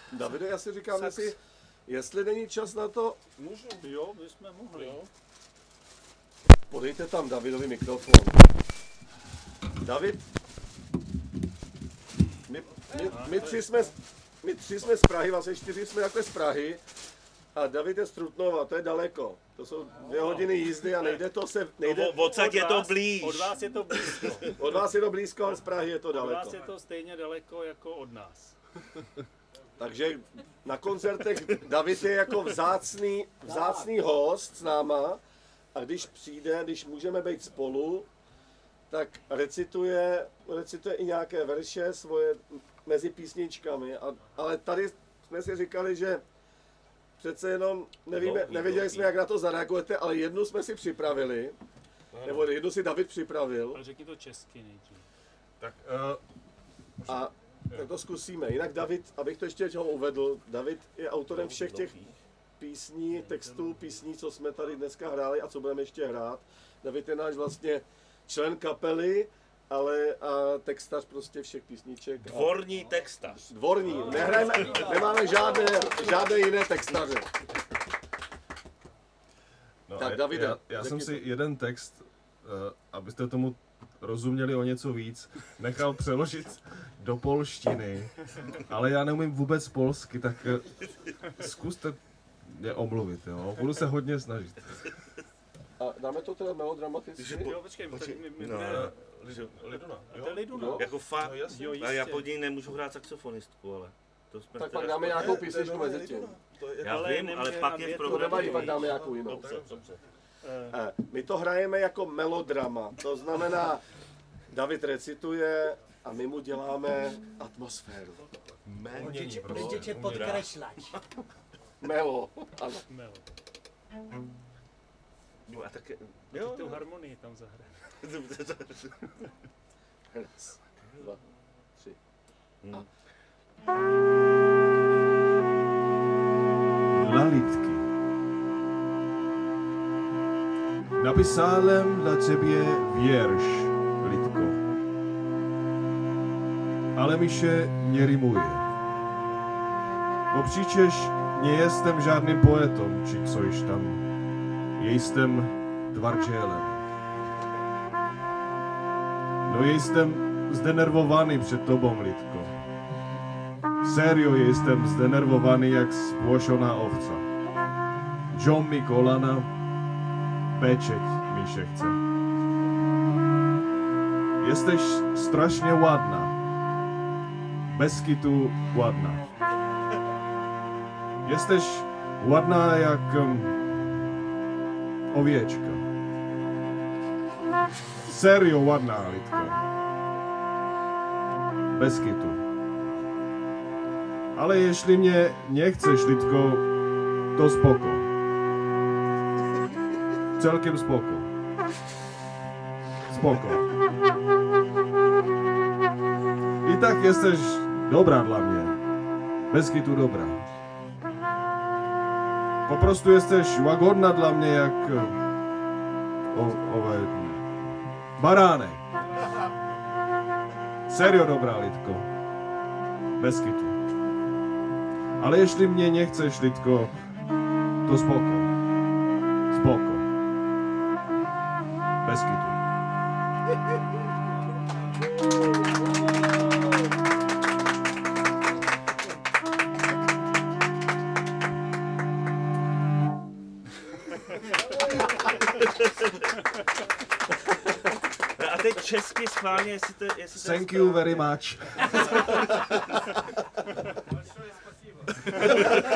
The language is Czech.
Davide, já si říkám, jestli není čas na to... Můžu? Jo, bychom mohli. Jo. Podejte tam Davidovi mikrofon. David, my tři jsme z Prahy, vlastně 4 jsme takhle z Prahy a David je z Trutnova, to je daleko. To jsou 2 hodiny jízdy a nejde to se... Odsaď je to blíž. Od vás je to blízko. Od vás je to blízko, ale z Prahy je to daleko. Od vás je to stejně daleko jako od nás. Takže na koncertech David je jako vzácný host s náma a když přijde, když můžeme být spolu, tak recituje i nějaké verše svoje mezi písničkami, ale tady jsme si říkali, že přece jenom nevěděli jsme, jak na to zareagujete, ale jednu jsme si připravili, nebo jednu si David připravil. Ale řekni to česky nejdřív. Tak, tak to zkusíme. Jinak David, abych to ještě uvedl, David je autorem všech těch písní, textů, písní, co jsme tady dneska hráli a co budeme ještě hrát. David je náš vlastně člen kapely, ale a textař prostě všech písniček. Dvorní textař. Dvorní. Nemáme žádné jiné textaře. No tak Davide. Já jsem si jeden text, abyste tomu rozuměli o něco víc, nechal přeložit do polštiny, ale já neumím vůbec polsky, tak zkuste mě omluvit, jo? Budu se hodně snažit. A dáme to teda melodramaticky? Jo, počkej, Liduna. To je Liduna. Jako fakt, a já pod něj nemůžu hrát saxofonistku, ale... Tak pak dáme nějakou písničku mezi tím. Já vím, ale pak je v programu. Pak dáme nějakou jinou. My to hrajeme jako melodrama, to znamená, David recituje a my mu děláme atmosféru. Můžete podkreślać. Melo, ano. Melo. No a tak... Jo, tu harmonii tam zahrajeme. Raz, 2, 3. Lalitky. Napisałem dla ciebie wiersz, Litko. Ale mi się nie rymuje. Bo przecież nie jestem żadnym poetą, czy coś tam. Jestem twardzielem. No jestem zdenerwowany przed tobą, Litko. Serio jestem zdenerwowany jak spłoszona owca. Dżą mi kolana, beczeć mi się chce. Jesteś strasznie ładna. Bez kitu ładna. Jesteś ładna jak owieczka. Serio ładna, Litko. Bez kitu. Ale jeśli mnie nie chcesz, Litko, to spoko. Całkiem spoko. Spoko. I tak jesteś dobra dla mnie. Bez kitu dobra. Po prostu jesteś łagodna dla mnie jak baranek. Serio dobra, Litko. Bez kitu. Ale jeśli mnie nie chcesz, Litko, to spoko. Spoko. Bez kitu. A teď česky schválně, jestli to... Thank you very much.